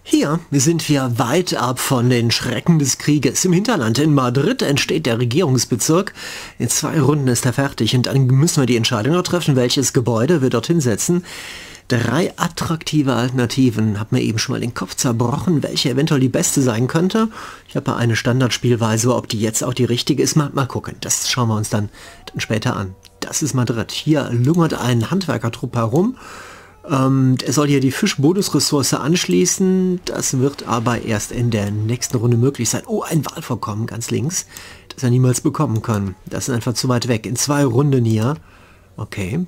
Hier sind wir weit ab von den Schrecken des Krieges. Im Hinterland in Madrid entsteht der Regierungsbezirk. In 2 Runden ist er fertig und dann müssen wir die Entscheidung noch treffen, welches Gebäude wir dorthin setzen. 3 attraktive Alternativen. Hab mir eben schon mal den Kopf zerbrochen, welche eventuell die beste sein könnte. Ich habe eine Standardspielweise, ob die jetzt auch die richtige ist. Mal gucken, das schauen wir uns dann später an. Das ist Madrid. Hier lungert ein Handwerkertrupp herum. Er soll hier die Fischbonusressource anschließen. Das wird aber erst in der nächsten Runde möglich sein. Oh, ein Wahlvorkommen ganz links, das er niemals bekommen kann. Das ist einfach zu weit weg. In 2 Runden hier. Okay.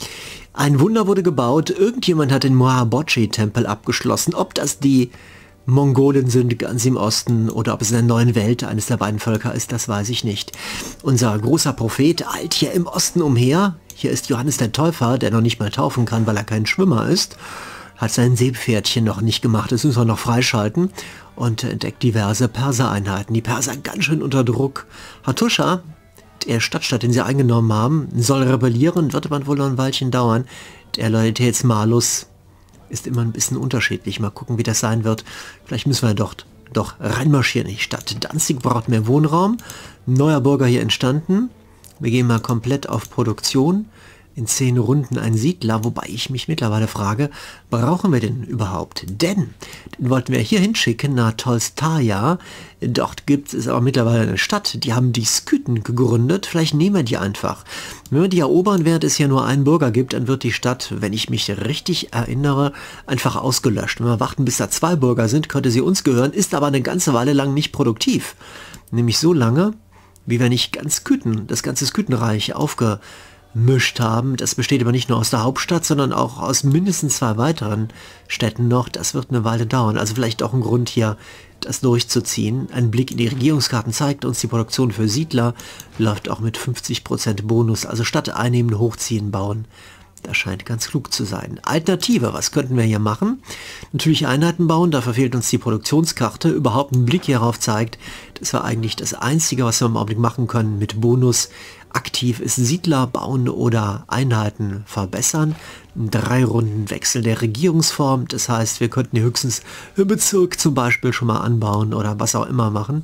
Ein Wunder wurde gebaut. Irgendjemand hat den Mohabochi-Tempel abgeschlossen. Ob das die Mongolen sind ganz im Osten oder ob es in der neuen Welt eines der beiden Völker ist, das weiß ich nicht. Unser großer Prophet eilt hier im Osten umher. Hier ist Johannes der Täufer, der noch nicht mal taufen kann, weil er kein Schwimmer ist. Hat sein Seepferdchen noch nicht gemacht, das müssen wir noch freischalten. Und entdeckt diverse Persereinheiten. Die Perser ganz schön unter Druck. Hattusha, der Stadtstaat, den sie eingenommen haben, soll rebellieren, wird aber wohl noch ein Weilchen dauern. Der Loyalitätsmalus ist immer ein bisschen unterschiedlich. Mal gucken, wie das sein wird. Vielleicht müssen wir doch reinmarschieren in die Stadt. Danzig braucht mehr Wohnraum. Neuer Bürger hier entstanden. Wir gehen mal komplett auf Produktion. In 10 Runden ein Siedler, wobei ich mich mittlerweile frage, brauchen wir den überhaupt? Denn den wollten wir hier hinschicken nach Tolstaja. Dort gibt es aber mittlerweile eine Stadt, die haben die Skythen gegründet. Vielleicht nehmen wir die einfach. Wenn wir die erobern, während es hier nur einen Bürger gibt, dann wird die Stadt, wenn ich mich richtig erinnere, einfach ausgelöscht. Wenn wir warten, bis da 2 Bürger sind, könnte sie uns gehören, ist aber eine ganze Weile lang nicht produktiv. Nämlich so lange, wie wir nicht das ganze Skythenreich aufgemischt haben. Das besteht aber nicht nur aus der Hauptstadt, sondern auch aus mindestens 2 weiteren Städten noch. Das wird eine Weile dauern. Also vielleicht auch ein Grund hier, das durchzuziehen. Ein Blick in die Regierungskarten zeigt uns, die Produktion für Siedler läuft auch mit 50% Bonus. Also statt einnehmen, hochziehen, bauen. Das scheint ganz klug zu sein. Alternative, was könnten wir hier machen? Natürlich Einheiten bauen, dafür fehlt uns die Produktionskarte. Überhaupt ein Blick hierauf zeigt, das war eigentlich das Einzige, was wir im Augenblick machen können mit Bonus. Aktiv ist Siedler bauen oder Einheiten verbessern. 3 Runden Wechsel der Regierungsform, das heißt, wir könnten hier höchstens im Bezirk zum Beispiel schon mal anbauen oder was auch immer machen.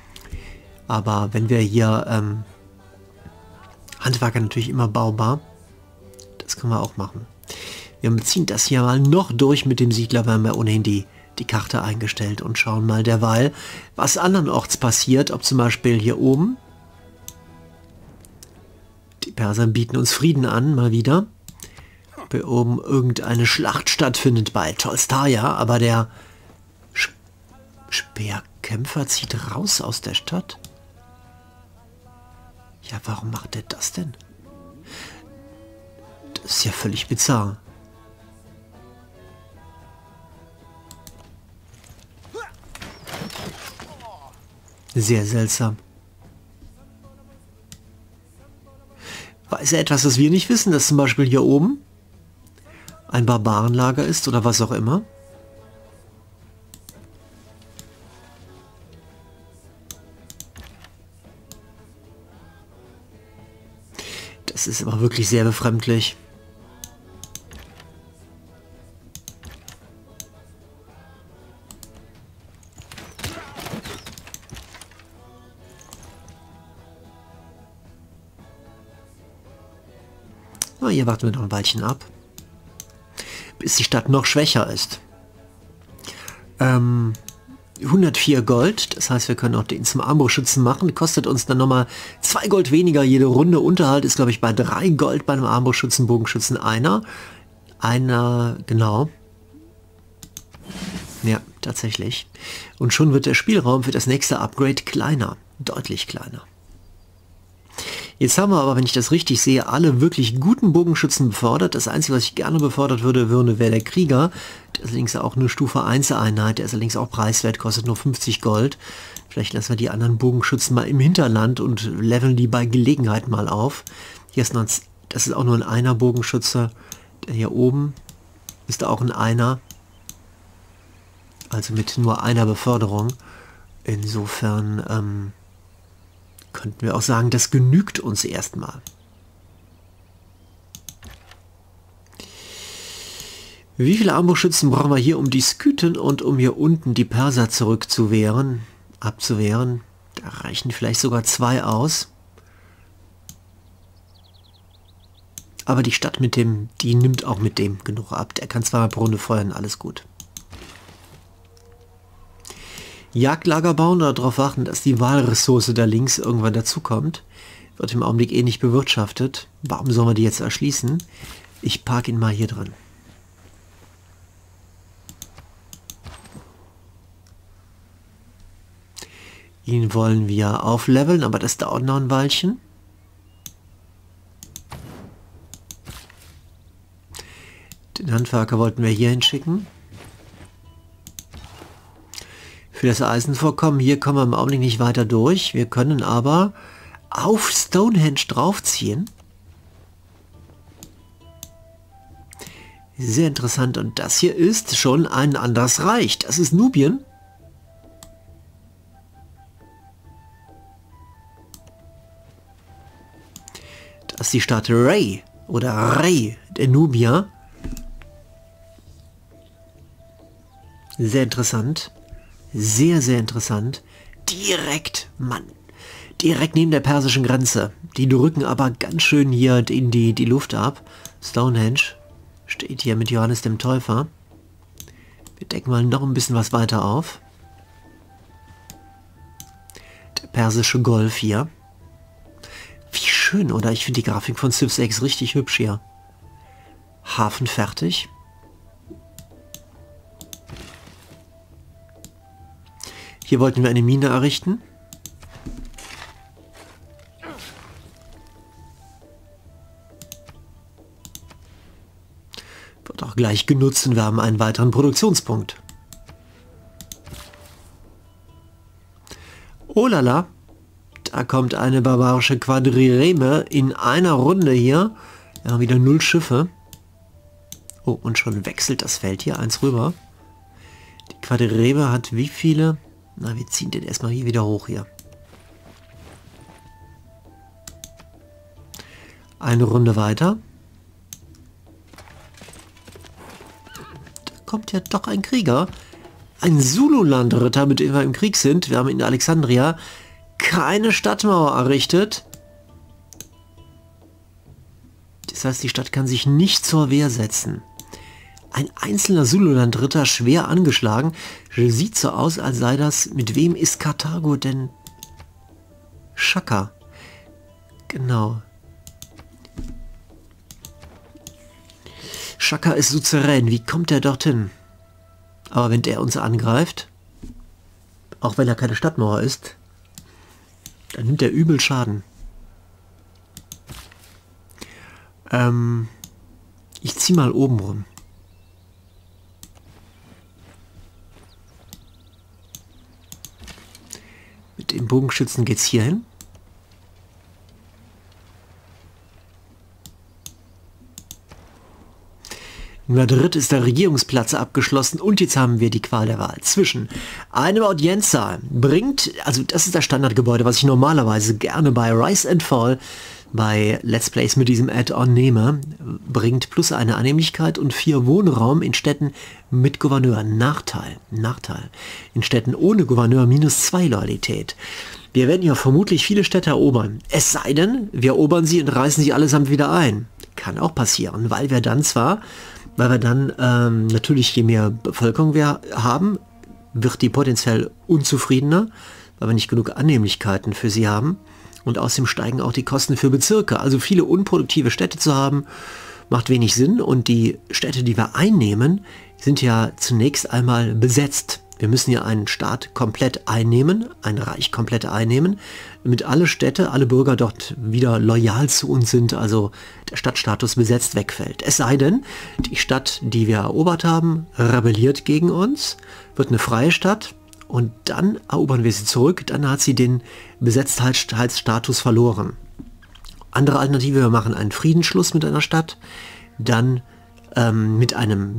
Aber wenn wir hier Handwerker natürlich immer baubar, das können wir auch machen. Wir ziehen das hier mal noch durch mit dem Siedler, weil wir ohnehin die Karte eingestellt und schauen mal derweil, was andernorts passiert, ob zum Beispiel hier oben die Perser bieten uns Frieden an, mal wieder. Ob hier oben irgendeine Schlacht stattfindet bei Tolstaja, aber der Speerkämpfer zieht raus aus der Stadt. Ja, warum macht er das denn? Das ist ja völlig bizarr. Sehr seltsam. Weiß er etwas, was wir nicht wissen, dass zum Beispiel hier oben ein Barbarenlager ist oder was auch immer? Das ist aber wirklich sehr befremdlich. Na, hier warten wir noch ein Weilchen ab, bis die Stadt noch schwächer ist. 104 Gold, das heißt, wir können auch den zum Armbrustschützen machen. Kostet uns dann nochmal 2 Gold weniger jede Runde. Unterhalt ist, glaube ich, bei 3 Gold bei einem Armbrustschützen, Bogenschützen einer, genau. Ja, tatsächlich. Und schon wird der Spielraum für das nächste Upgrade kleiner, deutlich kleiner. Jetzt haben wir aber, wenn ich das richtig sehe, alle wirklich guten Bogenschützen befördert. Das Einzige, was ich gerne befördert würde, wäre der Krieger. Der ist allerdings auch eine Stufe 1 Einheit. Der ist allerdings auch preiswert, kostet nur 50 Gold. Vielleicht lassen wir die anderen Bogenschützen mal im Hinterland und leveln die bei Gelegenheit mal auf. Hier ist noch das ist auch nur ein Einer Bogenschütze. Der hier oben ist auch ein Einer. Also mit nur einer Beförderung. Insofern könnten wir auch sagen, das genügt uns erstmal. Wie viele Armbrustschützen brauchen wir hier, um die Skythen und um hier unten die Perser abzuwehren? Da reichen vielleicht sogar 2 aus. Aber die Stadt die nimmt auch mit dem genug ab. Der kann zweimal pro Runde feuern, alles gut. Jagdlager bauen oder darauf warten, dass die Wahlressource da links irgendwann dazukommt. Wird im Augenblick eh nicht bewirtschaftet. Warum sollen wir die jetzt erschließen? Ich parke ihn mal hier drin. Ihn wollen wir aufleveln, aber das dauert noch ein Weilchen. Den Handwerker wollten wir hier hinschicken. Für das Eisenvorkommen hier kommen wir im Augenblick nicht weiter durch. Wir können aber auf Stonehenge draufziehen. Sehr interessant. Und das hier ist schon ein anderes Reich. Das ist Nubien. Das ist die Stadt Rey oder Rey der Nubier. Sehr interessant. Sehr, sehr interessant. Direkt, Mann. Direkt neben der persischen Grenze. Die drücken aber ganz schön hier in die Luft ab. Stonehenge steht hier mit Johannes dem Täufer. Wir decken mal noch ein bisschen was weiter auf. Der persische Golf hier. Wie schön, oder? Ich finde die Grafik von Civ 6 richtig hübsch hier. Hafen fertig. Hier wollten wir eine Mine errichten. Wird auch gleich genutzt und wir haben einen weiteren Produktionspunkt. Oh lala, da kommt eine barbarische Quadrireme in einer Runde hier. Wir haben wieder 0 Schiffe. Oh, und schon wechselt das Feld hier, eins rüber. Die Quadrireme hat wie viele? Na, wir ziehen den erstmal hier wieder hoch hier. Eine Runde weiter. Da kommt ja doch ein Krieger. Ein Zululandritter, mit dem wir im Krieg sind. Wir haben in Alexandria keine Stadtmauer errichtet. Das heißt, die Stadt kann sich nicht zur Wehr setzen. Ein einzelner Zululandritter, schwer angeschlagen. Sieht so aus, als sei das... Mit wem ist Karthago denn? Shaka. Genau. Shaka ist Suzerän. Wie kommt er dorthin? Aber wenn der uns angreift, auch wenn er keine Stadtmauer ist, dann nimmt er übel Schaden. Ich ziehe mal oben rum. Mit dem Bogenschützen geht's hier hin. In Madrid ist der Regierungsplatz abgeschlossen und jetzt haben wir die Qual der Wahl zwischen einem Audienzsaal bringt, also das ist das Standardgebäude, was ich normalerweise gerne bei Rise and Fall, bei Let's Plays mit diesem Add-on nehme, bringt plus eine Annehmlichkeit und 4 Wohnraum in Städten mit Gouverneur. Nachteil. In Städten ohne Gouverneur -2 Loyalität. Wir werden ja vermutlich viele Städte erobern. Es sei denn, wir erobern sie und reißen sie allesamt wieder ein. Kann auch passieren, weil wir dann natürlich, je mehr Bevölkerung wir haben, wird die potenziell unzufriedener, weil wir nicht genug Annehmlichkeiten für sie haben. Und außerdem steigen auch die Kosten für Bezirke. Also viele unproduktive Städte zu haben, macht wenig Sinn. Und die Städte, die wir einnehmen, sind ja zunächst einmal besetzt. Wir müssen ja einen Staat komplett einnehmen, ein Reich komplett einnehmen, damit alle Städte, alle Bürger dort wieder loyal zu uns sind, also der Stadtstatus besetzt wegfällt. Es sei denn, die Stadt, die wir erobert haben, rebelliert gegen uns, wird eine freie Stadt und dann erobern wir sie zurück, dann hat sie den Besetztheitsstatus verloren. Andere Alternative, wir machen einen Friedensschluss mit einer Stadt, dann mit einem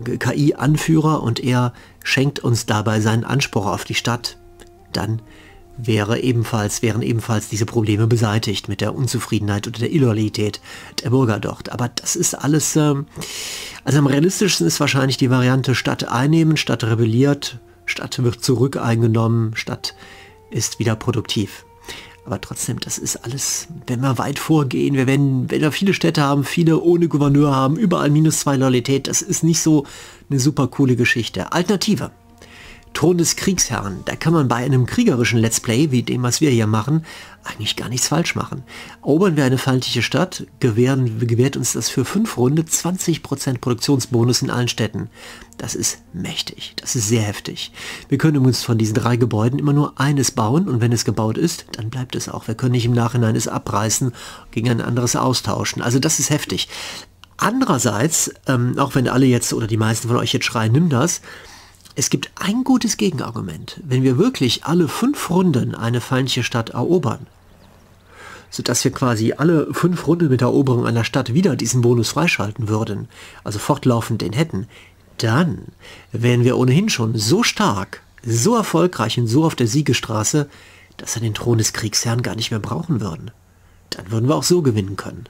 KI-Anführer und er schenkt uns dabei seinen Anspruch auf die Stadt. Dann wären ebenfalls diese Probleme beseitigt mit der Unzufriedenheit oder der Illoyalität der Bürger dort. Aber das ist alles, also am realistischsten ist wahrscheinlich die Variante Stadt einnehmen, Stadt rebelliert, Stadt wird zurück eingenommen, Stadt ist wieder produktiv. Aber trotzdem, das ist alles, wenn wir weit vorgehen, wenn wir viele Städte haben, viele ohne Gouverneur haben, überall -2 Loyalität, das ist nicht so eine super coole Geschichte. Alternative. Thron des Kriegsherrn, da kann man bei einem kriegerischen Let's Play, wie dem, was wir hier machen, eigentlich gar nichts falsch machen. Erobern wir eine feindliche Stadt, gewährt uns das für 5 Runden 20% Produktionsbonus in allen Städten. Das ist mächtig, das ist sehr heftig. Wir können uns von diesen 3 Gebäuden immer nur eines bauen und wenn es gebaut ist, dann bleibt es auch. Wir können nicht im Nachhinein es abreißen, gegen ein anderes austauschen. Also das ist heftig. Andererseits, auch wenn alle jetzt oder die meisten von euch jetzt schreien, nimm das, es gibt ein gutes Gegenargument. Wenn wir wirklich alle 5 Runden eine feindliche Stadt erobern, sodass wir quasi alle 5 Runden mit der Eroberung einer Stadt wieder diesen Bonus freischalten würden, also fortlaufend den hätten, dann wären wir ohnehin schon so stark, so erfolgreich und so auf der Siegesstraße, dass wir den Thron des Kriegsherrn gar nicht mehr brauchen würden. Dann würden wir auch so gewinnen können.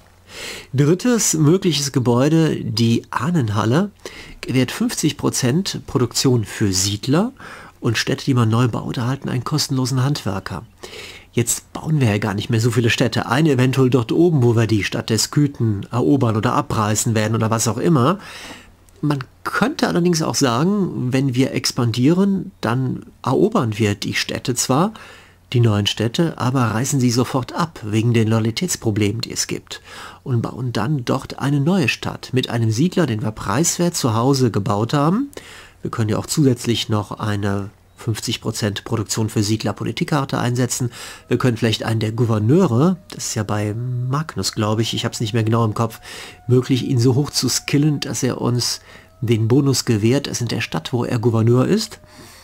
Drittes mögliches Gebäude, die Ahnenhalle, gewährt 50% Produktion für Siedler und Städte, die man neu baut, erhalten einen kostenlosen Handwerker. Jetzt bauen wir ja gar nicht mehr so viele Städte. Eine eventuell dort oben, wo wir die Stadt der Skythen erobern oder abreißen werden oder was auch immer. Man könnte allerdings auch sagen, wenn wir expandieren, dann erobern wir die Städte zwar, die neuen Städte, aber reißen sie sofort ab, wegen den Loyalitätsproblemen, die es gibt, und bauen dann dort eine neue Stadt mit einem Siedler, den wir preiswert zu Hause gebaut haben. Wir können ja auch zusätzlich noch eine 50% Produktion für Siedler-Politikkarte einsetzen. Wir können vielleicht einen der Gouverneure, das ist ja bei Magnus, glaube ich habe es nicht mehr genau im Kopf, möglich, ihn so hoch zu skillen, dass er uns den Bonus gewährt, dass in der Stadt, wo er Gouverneur ist,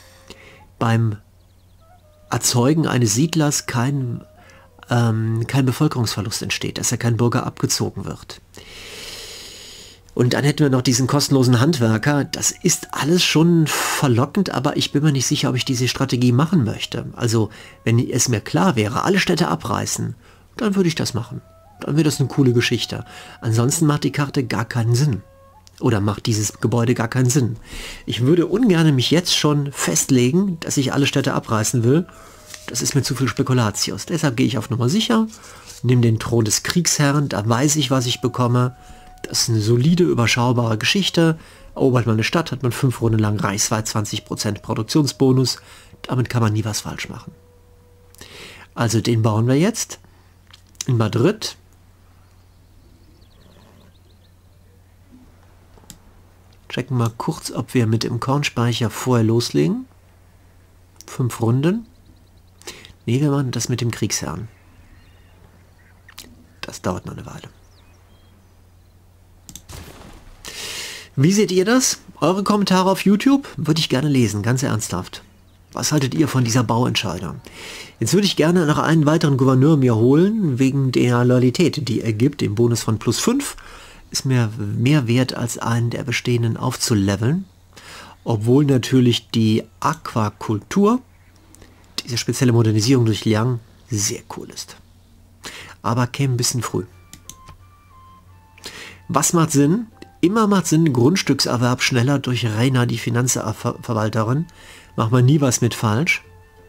beim Erzeugen eines Siedlers kein Bevölkerungsverlust entsteht, dass er kein Bürger abgezogen wird. Und dann hätten wir noch diesen kostenlosen Handwerker. Das ist alles schon verlockend, aber ich bin mir nicht sicher, ob ich diese Strategie machen möchte. Also, wenn es mir klar wäre, alle Städte abreißen, dann würde ich das machen. Dann wäre das eine coole Geschichte. Ansonsten macht die Karte gar keinen Sinn. Oder macht dieses Gebäude gar keinen Sinn. Ich würde ungern mich jetzt schon festlegen, dass ich alle Städte abreißen will. Das ist mir zu viel Spekulatius. Deshalb gehe ich auf Nummer sicher, nehme den Thron des Kriegsherrn, da weiß ich, was ich bekomme. Das ist eine solide, überschaubare Geschichte. Erobert man eine Stadt, hat man 5 Runden lang reichsweit 20% Produktionsbonus. Damit kann man nie was falsch machen. Also den bauen wir jetzt in Madrid. Checken mal kurz, ob wir mit dem Kornspeicher vorher loslegen. 5 Runden. Ne, wir machen das mit dem Kriegsherrn. Das dauert noch eine Weile. Wie seht ihr das? Eure Kommentare auf YouTube würde ich gerne lesen, ganz ernsthaft. Was haltet ihr von dieser Bauentscheidung? Jetzt würde ich gerne noch einen weiteren Gouverneur mir holen, wegen der Loyalität, die er gibt. Den Bonus von +5 ist mir mehr wert, als einen der bestehenden aufzuleveln. Obwohl natürlich die Aquakultur, diese spezielle Modernisierung durch Liang, sehr cool ist. Aber käme ein bisschen früh. Was macht Sinn? Immer macht Sinn, Grundstückserwerb schneller durch Reina, die Finanzverwalterin. Macht man nie was mit falsch.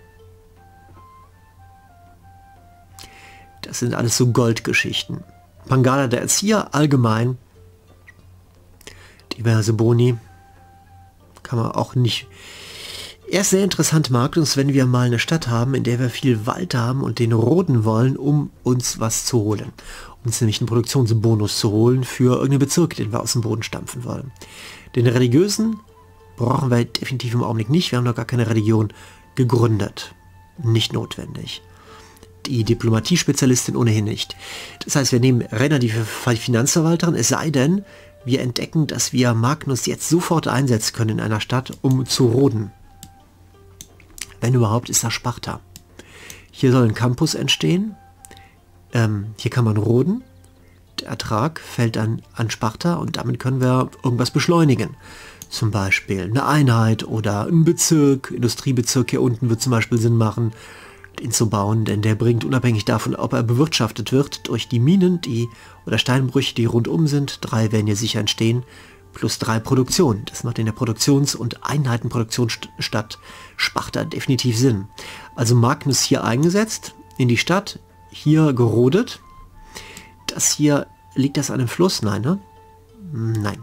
Das sind alles so Goldgeschichten. Pangala der Erzieher, allgemein. Diverse Boni. Kann man auch nicht... Er ist sehr interessant, Magnus, wenn wir mal eine Stadt haben, in der wir viel Wald haben und den roden wollen, um uns was zu holen. Uns nämlich einen Produktionsbonus zu holen für irgendeinen Bezirk, den wir aus dem Boden stampfen wollen. Den religiösen brauchen wir definitiv im Augenblick nicht. Wir haben noch gar keine Religion gegründet. Nicht notwendig. Die Diplomatiespezialistin ohnehin nicht. Das heißt, wir nehmen Renner, die Finanzverwalterin, es sei denn, wir entdecken, dass wir Magnus jetzt sofort einsetzen können in einer Stadt, um zu roden. Wenn überhaupt, ist das Sparta. Hier soll ein Campus entstehen. Hier kann man roden. Der Ertrag fällt dann an Sparta und damit können wir irgendwas beschleunigen. Zum Beispiel eine Einheit oder ein Bezirk, Industriebezirk hier unten wird zum Beispiel Sinn machen, den zu bauen, denn der bringt unabhängig davon, ob er bewirtschaftet wird, durch die Minen, oder Steinbrüche, die rundum sind, 3 werden hier sicher entstehen, plus 3 Produktion. Das macht in der Produktions- und Einheitenproduktionsstadt Sparta definitiv Sinn. Also Magnus hier eingesetzt, in die Stadt, hier gerodet. Das hier, liegt das an einem Fluss? Nein, ne? Nein.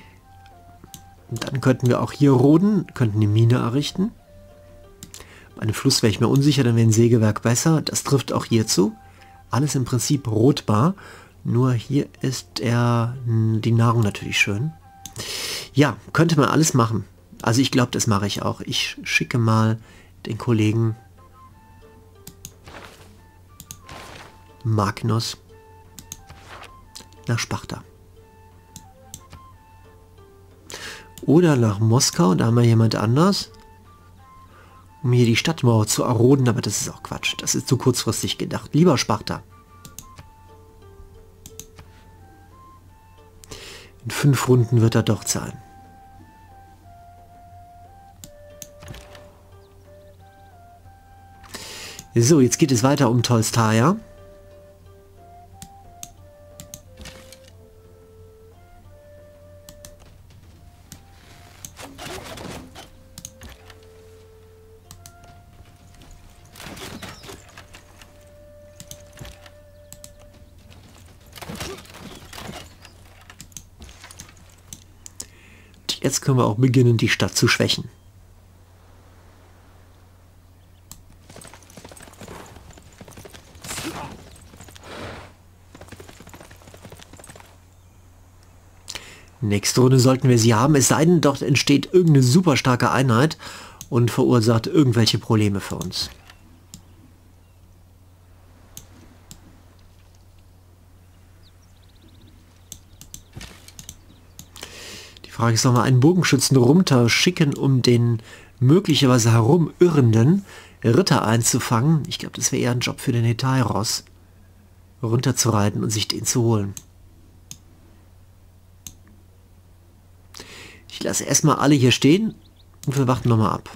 Dann könnten wir auch hier roden, könnten eine Mine errichten. Bei einem Fluss wäre ich mir unsicher, dann wäre ein Sägewerk besser. Das trifft auch hierzu. Alles im Prinzip rotbar. Nur hier ist die Nahrung natürlich schön. Ja, könnte man alles machen. Also ich glaube, das mache ich auch. Ich schicke mal den Kollegen Magnus nach Sparta. Oder nach Moskau, da haben wir jemand anders, um hier die Stadtmauer zu eroden, aber das ist auch Quatsch. Das ist zu kurzfristig gedacht. Lieber Sparta. In 5 Runden wird er doch zahlen. So, jetzt geht es weiter um Tolstaja. Jetzt können wir auch beginnen, die Stadt zu schwächen. Nächste Runde sollten wir sie haben, es sei denn, dort entsteht irgendeine super starke Einheit und verursacht irgendwelche Probleme für uns. Frage ist nochmal, einen Bogenschützen runterschicken, um den möglicherweise herumirrenden Ritter einzufangen. Ich glaube, das wäre eher ein Job für den Hetairos, runterzureiten und sich den zu holen. Ich lasse erstmal alle hier stehen und wir warten nochmal ab.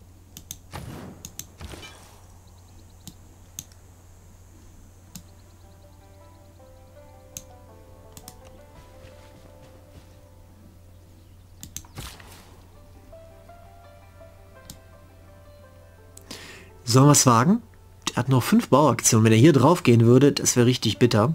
Sollen wir es wagen? Der hat noch 5 Bauaktionen. Wenn er hier drauf gehen würde, das wäre richtig bitter.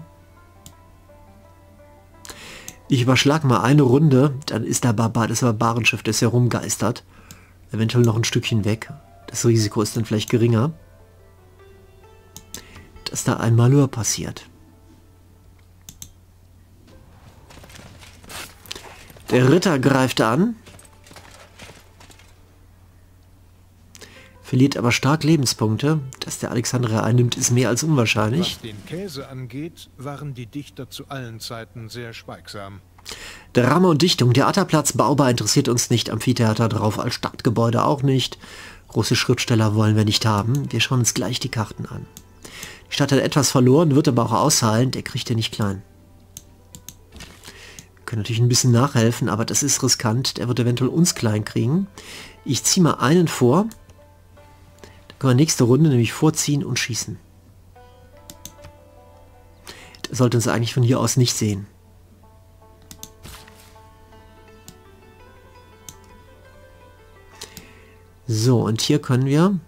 Ich überschlage mal eine Runde, dann ist das Barbarenschiff, das herumgeistert. Eventuell noch ein Stückchen weg. Das Risiko ist dann vielleicht geringer, dass da ein Malheur passiert. Der Ritter greift an. Verliert aber stark Lebenspunkte. Dass der Alexandria einnimmt, ist mehr als unwahrscheinlich. Was den Käse angeht, waren die Dichter zu allen Zeiten sehr schweigsam. Drama und Dichtung. Theaterplatz baubar interessiert uns nicht. Amphitheater drauf als Stadtgebäude auch nicht. Große Schriftsteller wollen wir nicht haben. Wir schauen uns gleich die Karten an. Die Stadt hat etwas verloren, wird aber auch ausheilen. Der kriegt ja nicht klein. Wir können natürlich ein bisschen nachhelfen, aber das ist riskant. Der wird eventuell uns klein kriegen. Ich ziehe mal einen vor. Können wir nächste Runde nämlich vorziehen und schießen. Das sollte uns eigentlich von hier aus nicht sehen. So, und hier können wir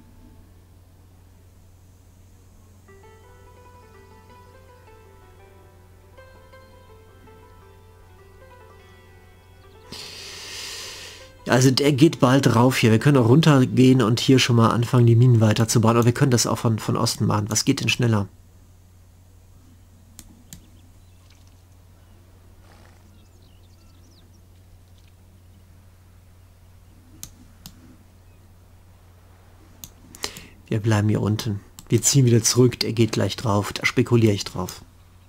also der geht bald drauf hier. Wir können auch runtergehen und hier schon mal anfangen, die Minen weiterzubauen. Aber wir können das auch von Osten machen. Was geht denn schneller? Wir bleiben hier unten. Wir ziehen wieder zurück. Der geht gleich drauf. Da spekuliere ich drauf.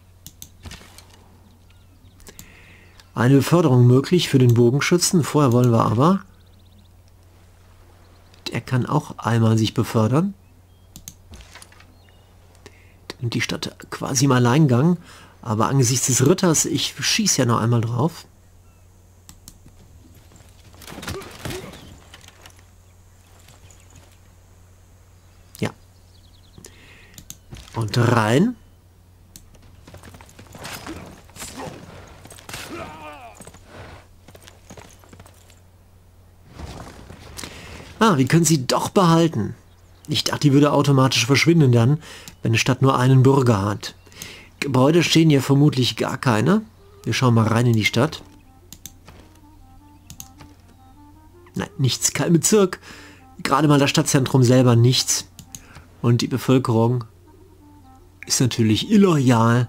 Eine Beförderung möglich für den Bogenschützen. Vorher wollen wir aber... Der kann auch einmal sich befördern. Und die Stadt quasi im Alleingang. Aber angesichts des Ritters, ich schieße ja noch einmal drauf. Und rein. Ah, wir können sie doch behalten. Ich dachte, die würde automatisch verschwinden dann, wenn eine Stadt nur einen Bürger hat. Gebäude stehen hier vermutlich gar keine. Wir schauen mal rein in die Stadt. Nein, nichts, kein Bezirk. Gerade mal das Stadtzentrum selber nichts. Und die Bevölkerung ist natürlich illoyal.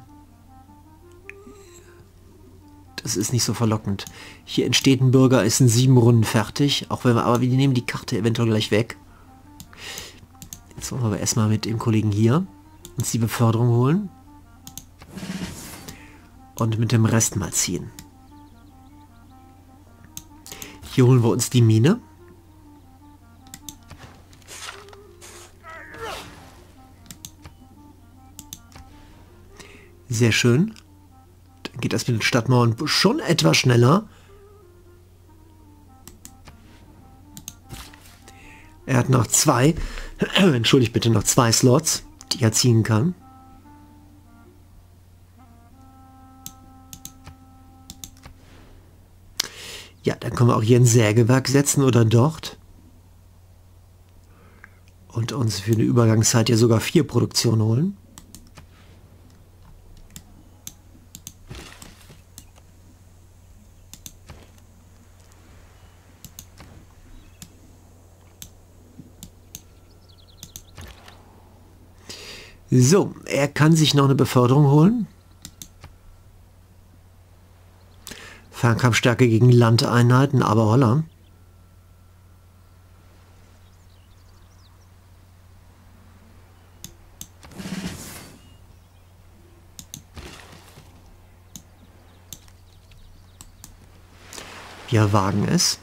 Das ist nicht so verlockend. Hier entsteht ein Bürger, ist in 7 Runden fertig. Auch wenn wir, aber wir nehmen die Karte eventuell gleich weg. Jetzt wollen wir aber erstmal mit dem Kollegen hier uns die Beförderung holen. Und mit dem Rest mal ziehen. Hier holen wir uns die Mine. Sehr schön. Dann geht das mit den Stadtmauern schon etwas schneller. Er hat noch 2, entschuldigt bitte, noch 2 Slots, die er ziehen kann. Ja, dann können wir auch hier ein Sägewerk setzen oder dort. Und uns für eine Übergangszeit ja sogar 4 Produktionen holen. So, er kann sich noch eine Beförderung holen. Fernkampfstärke gegen Landeinheiten, aber holla. Wir wagen es.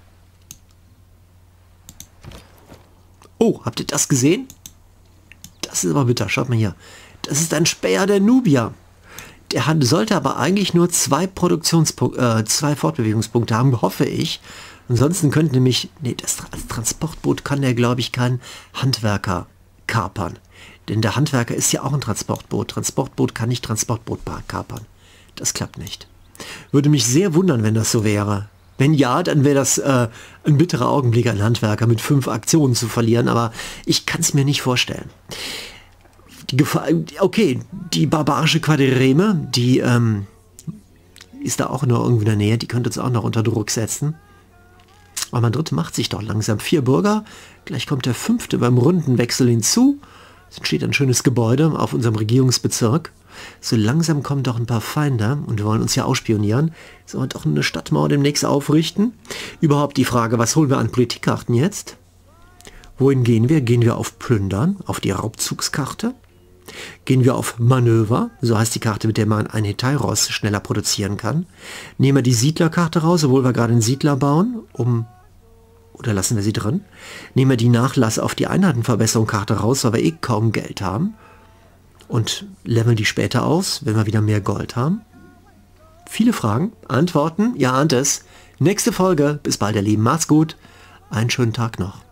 Oh, habt ihr das gesehen? Das ist aber bitter, schaut mal hier. Das ist ein Späher der Nubier. Der sollte aber eigentlich nur 2 2 Fortbewegungspunkte haben, hoffe ich. Ansonsten könnte nämlich, nee, als Transportboot kann der, glaube ich, kein Handwerker kapern. Denn der Handwerker ist ja auch ein Transportboot. Transportboot kann nicht Transportboot kapern. Das klappt nicht. Würde mich sehr wundern, wenn das so wäre. Wenn ja, dann wäre das ein bitterer Augenblick, einen Handwerker mit 5 Aktionen zu verlieren, aber ich kann es mir nicht vorstellen. Die Gefahr, okay, die barbarische Quadrireme, die ist da auch noch irgendwie in der Nähe, die könnte uns auch noch unter Druck setzen. Aber Madrid macht sich doch langsam 4 Bürger, gleich kommt der 5. beim Rundenwechsel hinzu. Es entsteht ein schönes Gebäude auf unserem Regierungsbezirk. So langsam kommen doch ein paar Feinde und wir wollen uns ja ausspionieren. Sollen wir doch eine Stadtmauer demnächst aufrichten? Überhaupt die Frage, was holen wir an Politikkarten jetzt? Wohin gehen wir? Gehen wir auf Plündern, auf die Raubzugskarte? Gehen wir auf Manöver, so heißt die Karte, mit der man ein Hetairos schneller produzieren kann. Nehmen wir die Siedlerkarte raus, obwohl wir gerade einen Siedler bauen, oder lassen wir sie drin. Nehmen wir die Nachlass auf die Einheitenverbesserung-Karte raus, weil wir eh kaum Geld haben. Und leveln die später aus, wenn wir wieder mehr Gold haben. Viele Fragen, Antworten, ihr ahnt es. Nächste Folge, bis bald ihr Lieben, macht's gut, einen schönen Tag noch.